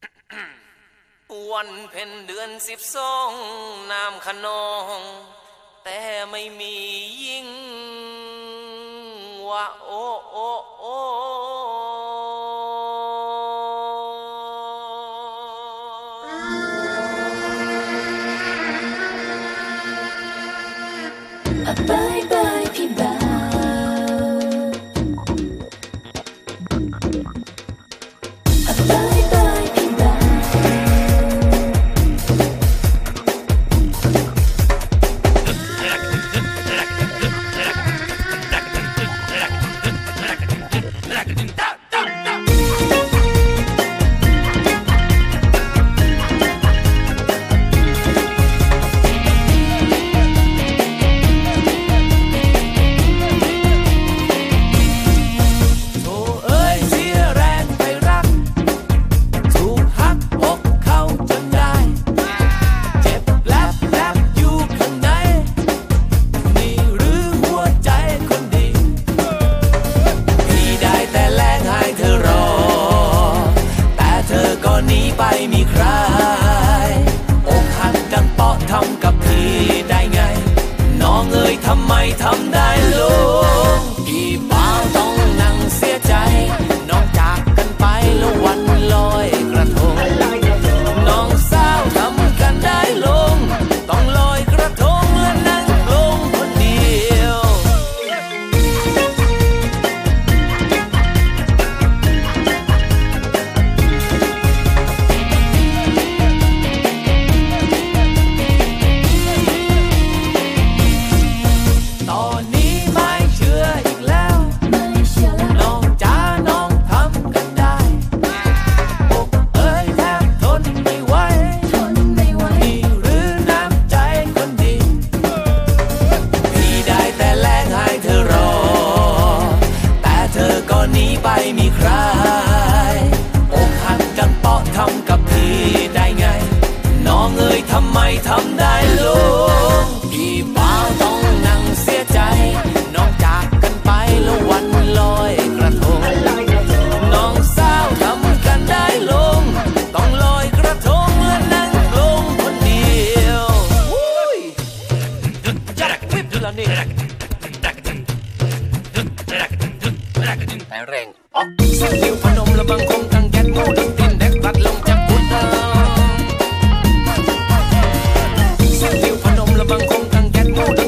วันเพ็ญเดือน12น้ำขนองแต่ไม่มียิ่งว่าโอโอโอบายบายพี่บ่าวบายบายพี่บ่าวไม่มีใครอกหักดังเปาะทำกับพี่ได้ไงน้องเอ๋ยทำไมทำได้ลูกพี่บ่าวต้องนั่งเสียใจน้องจากกันไปแล้ววันลอยกระทงน้องสาวทำกันได้ลงต้องลอยกระทงและนั่งลงคนเดียวไม่มีใครอกหักดังเปาะทำกับพี่ได้ไงน้องเอ๋ยทำไมทำได้ลูกพี่บ่าวต้องนั่งเสียใจน้องจากกันไปแล้ววันลอยกระทงน้องสาวทำกันได้ลงต้องลอยกระทงและนั่งลงคนเดียวจักวิบดูละนี่แต่แรงออกเสียงนิ้วพนมและบางคงกังแก๊สโง่ดังตินแดกตัดลงจากพุทธเสียงนิ้วพนมและบางคงกังแก๊สโง่